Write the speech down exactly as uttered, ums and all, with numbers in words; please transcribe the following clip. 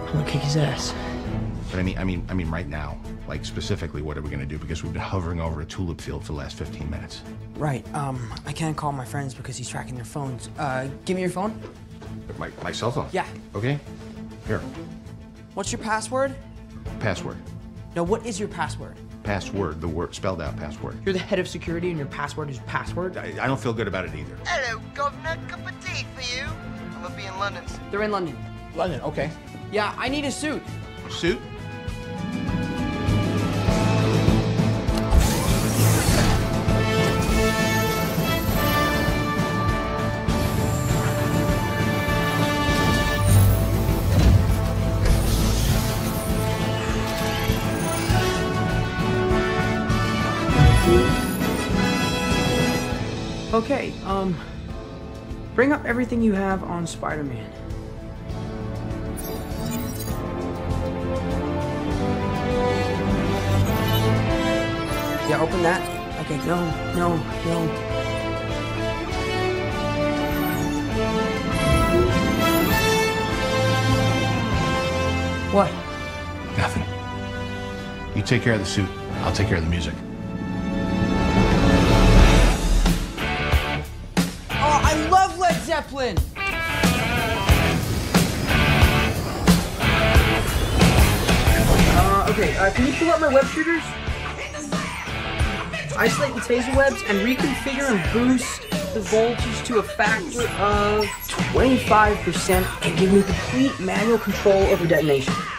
I'm gonna kick his ass. But I mean, I mean, I mean, right now, like specifically, what are we gonna do? Because we've been hovering over a tulip field for the last fifteen minutes. Right. Um, I can't call my friends because he's tracking their phones. Uh, give me your phone. My my cell phone. Yeah. Okay. Here. What's your password? Password. No, what is your password? Password. The word spelled out. Password. You're the head of security, and your password is password. I, I don't feel good about it either. Hello, governor. Cup of tea for you. I'm gonna be in London. They're in London. London. Okay. Yeah, I need a suit. Suit. Okay, um, bring up everything you have on Spider-Man. Yeah, open that. Okay, no, no, no. What? Nothing. You take care of the suit. I'll take care of the music. Oh, I love Led Zeppelin! Uh, okay, uh, can you pull up my web shooters? Isolate the taser webs and reconfigure and boost the voltage to a factor of twenty-five percent and give me complete manual control over detonation.